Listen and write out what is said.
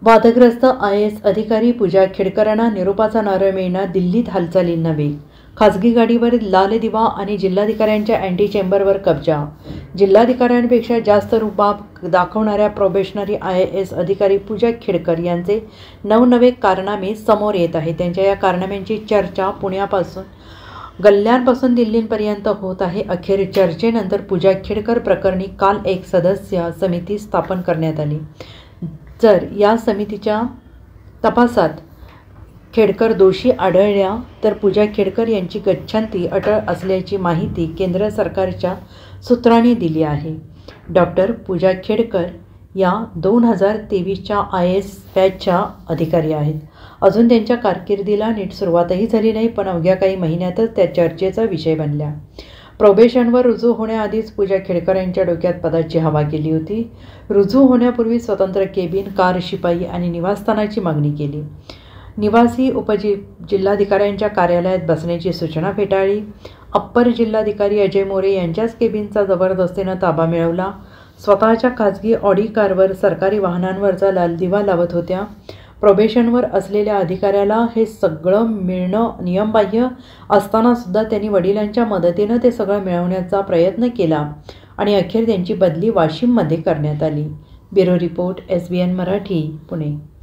वादग्रस्त IAS अधिकारी पूजा खेडकरांना निरोपाचा नारळ मिळणार, दिल्लीत हालचालींना वेग. खासगी गाडीवर लाल दिवा आणि जिल्हाधिकाऱ्यांच्या अँटी चेंबरवर कब्जा. जिल्हाधिकाऱ्यांपेक्षा जास्त रुबाब दाखवणाऱ्या प्रोबेशनरी IAS अधिकारी पूजा खेडकर यांचे नवनवे कारनामे समोर येत आहेत. त्यांच्या या कारनाम्यांची चर्चा पुण्यापासून गल्ल्यांपासून दिल्लीपर्यंत होत आहे. अखेर चर्चेनंतर पूजा खेडकर प्रकरणी काल एक सदस्य समिती स्थापन करण्यात आली. जर या समितीच्या तपासात खेडकर दोषी आढळल्या तर पूजा खेडकर यांची गच्छंती अटळ असल्याची माहिती केंद्र सरकारच्या सूत्रांनी दिली आहे. डॉक्टर पूजा खेडकर या 2023च्या IAS बॅचच्या अधिकारी आहेत. अजून त्यांच्या कारकिर्दीला नीट सुरुवातही झाली नाही, पण अवघ्या काही महिन्यातच त्या चर्चेचा विषय बनल्या. प्रोबेशनवर रुजू होण्याआधीच पूजा खेडकर यांच्या डोक्यात पदाची हवा केली होती. रुजू होण्यापूर्वी स्वतंत्र केबिन, कार, शिपाई आणि निवासस्थानाची मागणी केली. निवासी जिल्हाधिकाऱ्यांच्या कार्यालयात बसण्याची सूचना फेटाळली. अप्पर जिल्हाधिकारी अजय मोरे यांच्याच केबिनचा जबरदस्तीनं ताबा मिळवला. स्वतःच्या खाजगी ऑडी कारवर सरकारी वाहनांवरचा लाल दिवा लावत होत्या. प्रोबेशनवर असलेल्या अधिकाऱ्याला हे सगळं मिळणं नियमबाह्य असतानासुद्धा त्यांनी वडिलांच्या मदतीनं ते सगळं मिळवण्याचा प्रयत्न केला आणि अखेर त्यांची बदली वाशिममध्ये करण्यात आली. Bureau report, SBN Marathi, Pune.